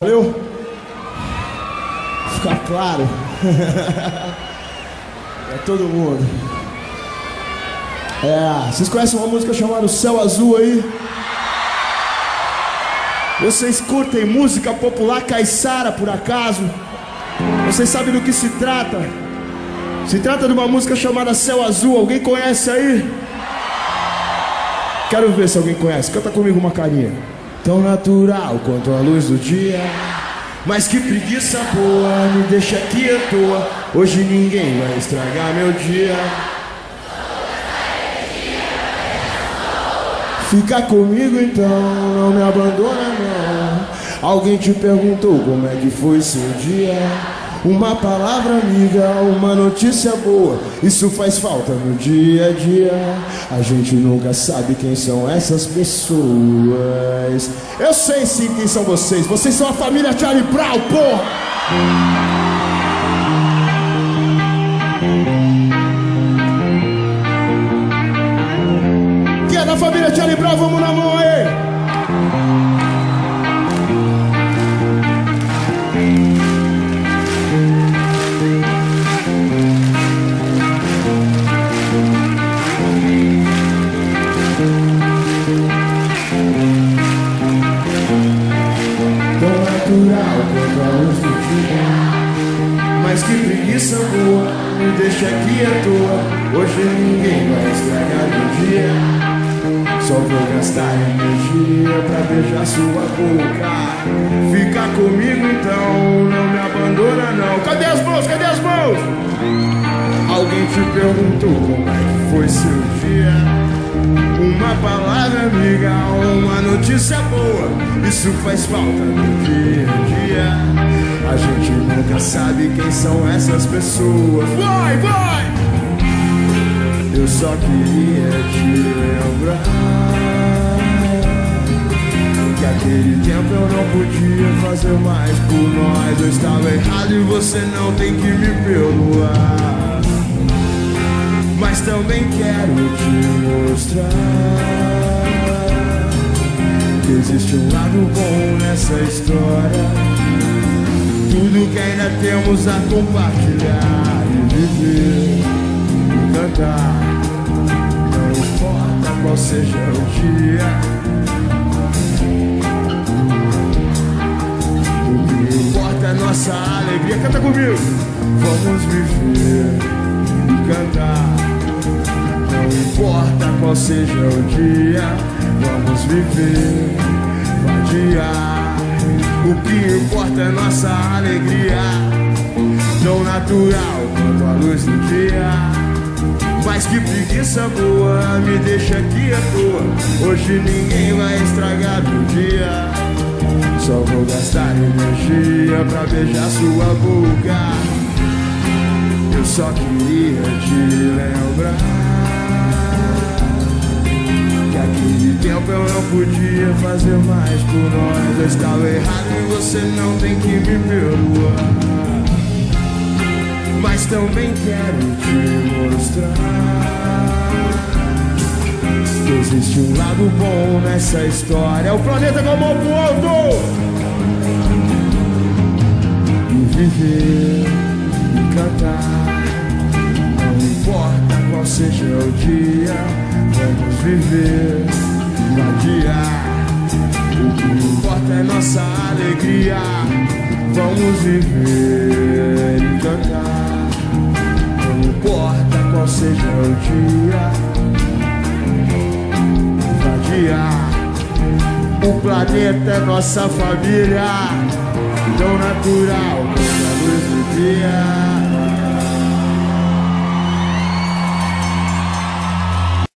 Valeu? Ficar claro. Pra todo mundo. Vocês conhecem uma música chamada Céu Azul aí? Vocês curtem música popular caiçara por acaso? Vocês sabem do que se trata? Se trata de uma música chamada Céu Azul. Alguém conhece aí? Quero ver se alguém conhece. Canta comigo uma carinha. Tão natural quanto a luz do dia, mas que preguiça boa, me deixa aqui à toa. Hoje ninguém vai estragar meu dia. Fica comigo então, não me abandona não. Alguém te perguntou como é que foi seu dia? Uma palavra amiga, uma notícia boa, isso faz falta no dia a dia. A gente nunca sabe quem são essas pessoas. Eu sei sim quem são vocês. Vocês são a família Charlie Brown, porra! Quem é da família Charlie Brown, vamos na mão aí! Mas que preguiça boa, me deixa aqui à toa. Hoje ninguém vai estragar meu dia. Só vou gastar energia pra beijar sua boca. Fica comigo então, não me abandona não. Cadê as mãos? Cadê as mãos? Alguém te perguntou como é que foi seu dia? Uma palavra amiga, uma notícia boa, isso faz falta no dia a dia. A gente nunca sabe quem são essas pessoas. Vai, vai! Eu só queria te lembrar que aquele tempo eu não podia fazer mais por nós. Eu estava errado e você não tem que me perdoar. Mas também quero te mostrar que existe um lado bom nessa história. Tudo que ainda temos a compartilhar e viver e cantar. Não importa qual seja o dia, o que importa é nossa alegria. Canta comigo! Vamos viver e cantar. Não importa qual seja o dia, vamos viver, vadiar. O que importa é nossa alegria, tão natural quanto a luz do dia. Mas que preguiça boa, me deixa aqui à toa. Hoje ninguém vai estragar meu dia. Só vou gastar energia pra beijar sua boca. Eu só queria te lembrar que aquele tempo eu não podia fazer mais por nós. Eu estava errado e você não tem que me perdoar. Mas também quero te mostrar que existe um lado bom nessa história. O planeta com a mão pro alto. E viver e cantar. Não importa qual seja o dia, vamos viver, vadiar. O que importa é nossa alegria. Vamos viver e cantar. Não importa qual seja o dia, vadiar. O planeta é nossa família, tão natural como a luz do dia.